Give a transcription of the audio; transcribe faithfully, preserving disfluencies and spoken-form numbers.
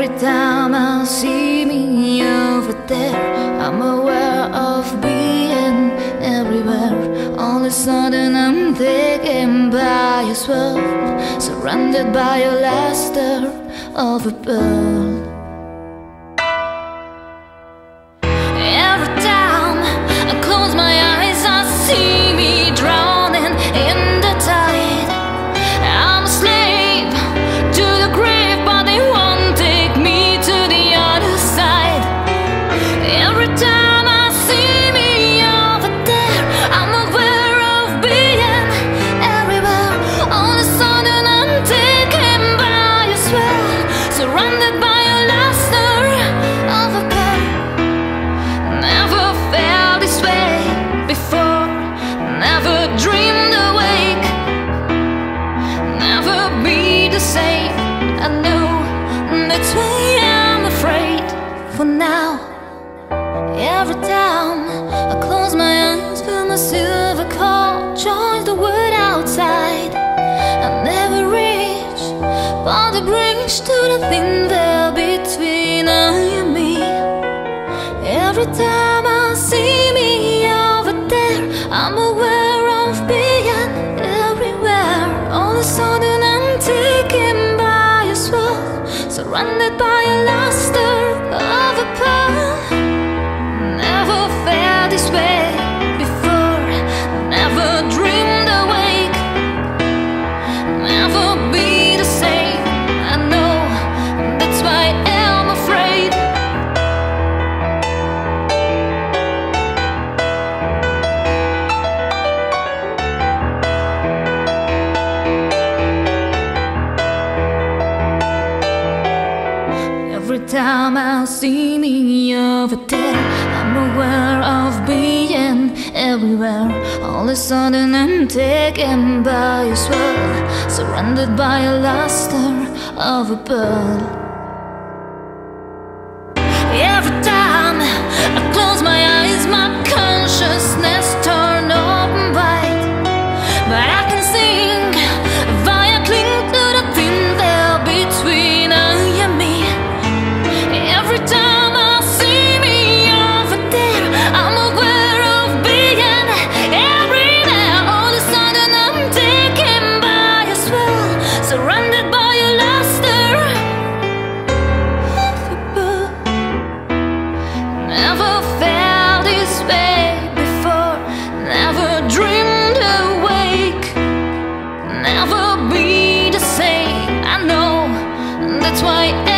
Every time I see me over there, I'm aware of being everywhere. All of a sudden I'm taken by a swirl, surrounded by a luster of a pearl. Every time I close my eyes, I see me drowning in the tide. I'm a slave to the grave, but they won't take me to the other side. Every time I see me over there, I'm aware of being everywhere. All of a sudden I'm taken by a swirl, surrounded by a luster of a pearl. Never felt this way before, never dreamed awake, never be the same. I know that's why I'm afraid for now. Every time I close my eyes, feel my silver cord joins the world outside. I never reach but the bridge to the thin veil between I and me. Every time I see me over there, I'm aware of being everywhere. All of a sudden I'm taken by a swirl, surrounded by a luster of a pearl. Never felt this way before, never dreamed awake, never be the same. I know that's why I'm afraid. Every time I see me over there, I'm aware of being everywhere. All of a sudden I'm taken by a swirl, surrounded by a luster of a pearl. Every time I close my eyes, my consciousness turn open wide. But I can sing if I cling to the thin veil between I and me. Every time I see me over there, I'm aware of being everywhere. All of a sudden I'm taken by a swirl, surrounded by a luster of a pearl. Never felt this way before, never dreamed awake, never be the same. I know that's why